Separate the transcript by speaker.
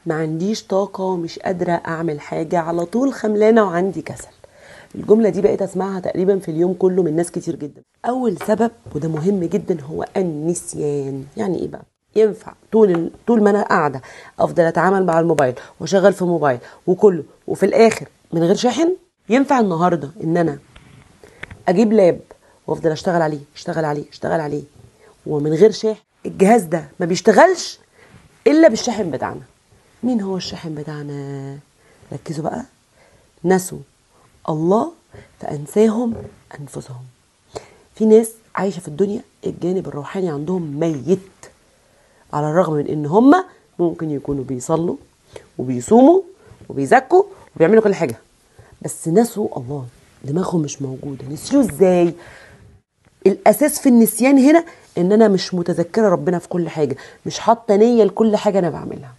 Speaker 1: ما عنديش طاقة، مش قادرة اعمل حاجة، على طول خملانة وعندي كسل. الجملة دي بقيت اسمعها تقريبا في اليوم كله من ناس كتير جدا. اول سبب وده مهم جدا هو النسيان. يعني ايه بقى؟ ينفع طول ما انا قاعدة افضل اتعامل مع الموبايل واشغل في موبايل وكله وفي الاخر من غير شاحن؟ ينفع النهاردة ان انا اجيب لاب وافضل اشتغل عليه ومن غير شاحن؟ الجهاز ده ما بيشتغلش الا بالشاحن بتاعنا. مين هو الشاحن بتاعنا؟ ركزوا بقى. نسوا الله فانساهم انفسهم. في ناس عايشه في الدنيا الجانب الروحاني عندهم ميت، على الرغم من ان هم ممكن يكونوا بيصلوا وبيصوموا وبيزكوا وبيعملوا كل حاجه، بس نسوا الله، دماغهم مش موجوده. نسيوه ازاي؟ الاساس في النسيان هنا ان انا مش متذكره ربنا في كل حاجه، مش حاطه نيه لكل حاجه انا بعملها.